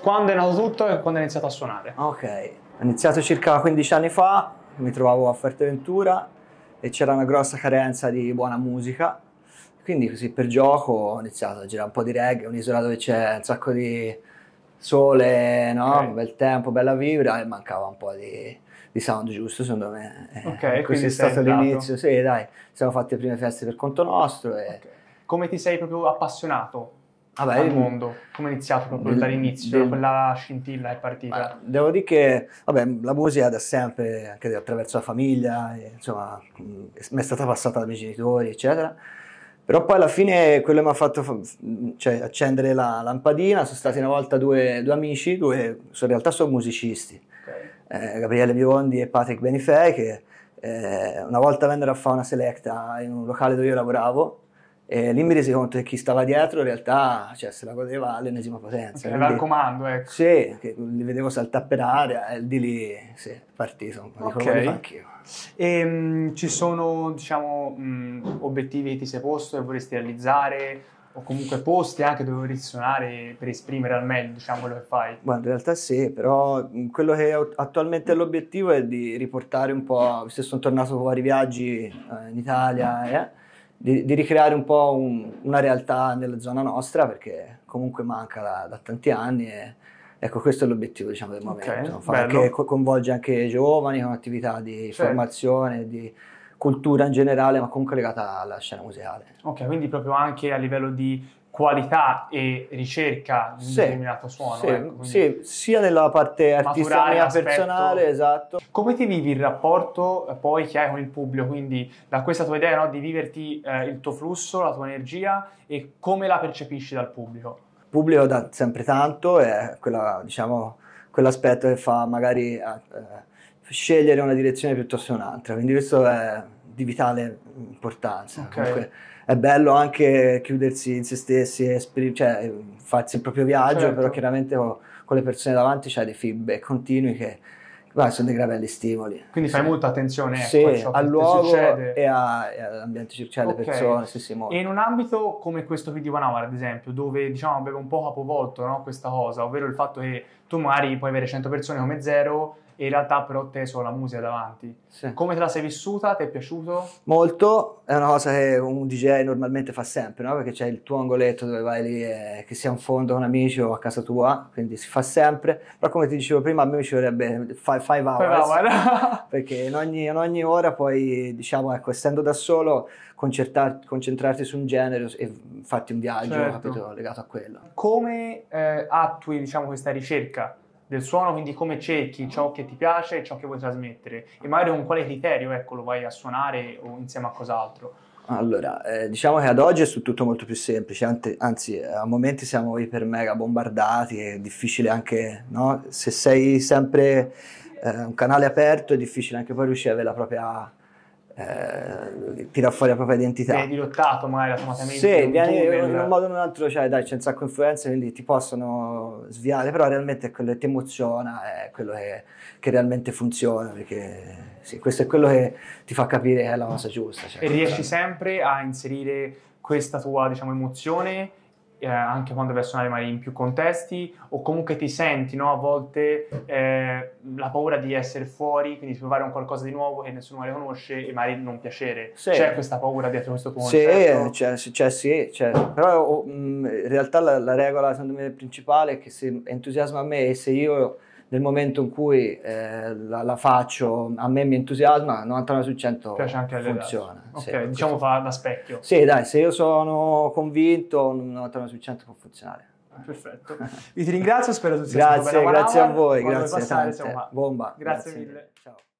Quando è nato tutto e quando hai iniziato a suonare? Ok, ho iniziato circa 15 anni fa, mi trovavo a Fuerteventura e c'era una grossa carenza di buona musica, quindi così per gioco ho iniziato a girare un po' di reggae, un'isola dove c'è un sacco di sole, no? Ok. Bel tempo, bella vibra e mancava un po' di sound giusto secondo me. Ok, Così quindi è sei stato entrato. l'inizio, sì dai, siamo fatti le prime feste per conto nostro e... Ok. Come ti sei proprio appassionato Vabbè, al mondo? Come è iniziato proprio dall'inizio? Quella scintilla è partita? Devo dire che vabbè, la musica da sempre, anche attraverso la famiglia, insomma, mi è stata passata dai miei genitori, eccetera. Però poi alla fine quello che mi ha fatto cioè, accendere la lampadina sono stati una volta due amici, in realtà sono musicisti, Ok. Gabriele Biondi e Patrick Benifei, che una volta vennero a fare una selecta in un locale dove io lavoravo. E lì mi resi conto che chi stava dietro in realtà cioè, se la godeva all'ennesima potenza. Ok, va al comando, ecco. Sì, che li vedevo saltare per aria e di lì sì, è partito, dico, lo voglio fare anch'io. E ci sono, diciamo, obiettivi che ti sei posto e vorresti realizzare o comunque posti anche dove vorresti suonare per esprimere al meglio, diciamo, quello che fai? Guarda, in realtà sì, però quello che attualmente è l'obiettivo è di riportare un po', visto che sono tornato con vari viaggi in Italia, di ricreare un po' una realtà nella zona nostra, perché comunque manca da tanti anni e ecco questo è l'obiettivo diciamo del momento. Bello. Coinvolge anche i giovani con attività di formazione, di cultura in generale, ma comunque legata alla scena musicale. Ok, quindi proprio anche a livello di qualità e ricerca di un determinato suono. Sì, ecco, sì, sia nella parte artistica mia personale, esatto. Come ti vivi il rapporto poi che hai con il pubblico? Quindi da questa tua idea, no, di viverti il tuo flusso, la tua energia e come la percepisci dal pubblico? Il pubblico dà sempre tanto e diciamo, quell'aspetto che fa magari scegliere una direzione piuttosto che un'altra, quindi questo è di vitale importanza. Okay. Comunque è bello anche chiudersi in se stessi e cioè, farsi il proprio viaggio, Certo. però chiaramente con le persone davanti c'hai dei feedback continui che sono dei gravelli stimoli. Quindi fai molta attenzione a ciò al che luogo succede. e all'ambiente circale, alle persone, sì, molto. E in un ambito come questo qui di One Hour, ad esempio, dove diciamo aveva un po' capovolto, no, questa cosa, ovvero il fatto che tu magari puoi avere 100 persone come zero e in realtà però te solo la musica davanti. Sì. Come te la sei vissuta? Ti è piaciuto? Molto, è una cosa che un DJ normalmente fa sempre, no? Perché c'è il tuo angoletto dove vai lì, che sia in fondo con amici o a casa tua, quindi si fa sempre, però come ti dicevo prima a me mi ci vorrebbe 5 hours, perché in ogni ora poi, diciamo, ecco, essendo da solo, concentrarti su un genere e farti un viaggio, capito, legato a quello. Come attui, diciamo, questa ricerca del suono, quindi come cerchi ciò che ti piace e ciò che vuoi trasmettere e magari con quale criterio, ecco, lo vai a suonare o insieme a cos'altro? Allora, diciamo che ad oggi è tutto molto più semplice, anzi a momenti siamo iper mega bombardati, è difficile anche, no? Se sei sempre un canale aperto è difficile anche poi riuscire ad avere la propria, tirare fuori la propria identità. Vieni dirottato magari automaticamente. Sì, vieni in un modo o in un altro, cioè dai, c'è un sacco di influenze, quindi ti possono sviare, però realmente è quello che ti emoziona, è quello che realmente funziona, perché sì, questo è quello che ti fa capire che è la cosa giusta. Cioè, e riesci sempre a inserire questa tua, diciamo, emozione anche quando vai a suonare magari in più contesti, o comunque ti senti, no, a volte la paura di essere fuori, quindi di provare un qualcosa di nuovo che nessuno mai conosce e magari non piacere. Sì. C'è questa paura dietro questo tuo concetto? Sì, però in realtà la regola secondo me principale è che se entusiasma a me e se io nel momento in cui la faccio, a me mi entusiasma, 99 su 100 funziona. Ok, sì, diciamo fa da specchio. Sì, dai, se io sono convinto, 99 su 100 può funzionare. Perfetto. Io ti ringrazio, spero tu sia stato bene. Grazie a voi, quando grazie passare, tante. Bomba. Grazie mille. Ciao.